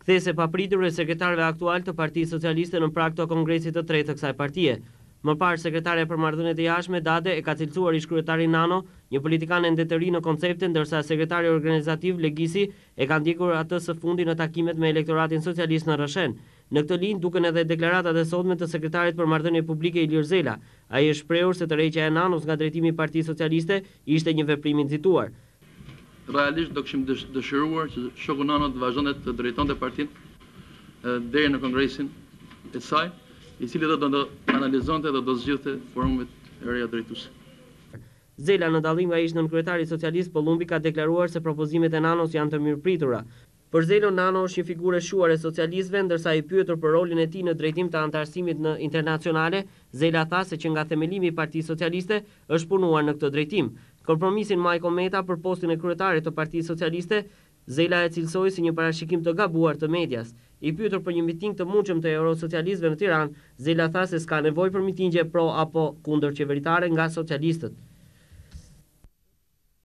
Kthese papritur e sekretarëve aktual të Partisë Socialiste në prag të kongresit të tretë të kësaj partie. Më parë, sekretarja për marrëdhëniet e jashtme Dade e ka cilësuar ish-kryetarin Nano një politikane ndetëri në koncepte, ndërsa sekretari organizativ Legisi e ka ndjekur atë së fundi në takimet me elektoratin socialist në Rrëshen. Në këtë linjë duken edhe deklaratat e sotme të sekretarit për marrëdhënie publike Ilir Zela. Ai është shprehur se tërheqja e Nanos nga drejtimi i Partisë Socialiste ishte një veprim i nxituar. Realisht do kishim dëshiruar që shoku Nano të vazhdonte të drejtonte partinë deri në kongresin e saj, i cili do analizonte dhe do zgjidhte format e reja drejtuese. Zela, në dallim nga ish nënkryetari socialist Pollumbi, ka deklaruar se propozimet e Nanos janë të mirëpritura. Për Zelën, Nano është një figurë e shuar e socialistëve, ndërsa i pyetur për rolin e tij në drejtim të antarësimit në internacionale, Zela tha se që nga themelimi i Partisë Socialiste është punuar në këtë drejtim. Kompromisin Majko Meta për postin e kryetarit të Partisë Socialiste, Zela e cilësoi si një parashikim të gabuar të medias. I pyetur për një miting të mundshëm të eurosocialistëve në Tiranë, Zela tha se s'ka nevojë për mitingje pro apo kundër qeveritare nga socialistët.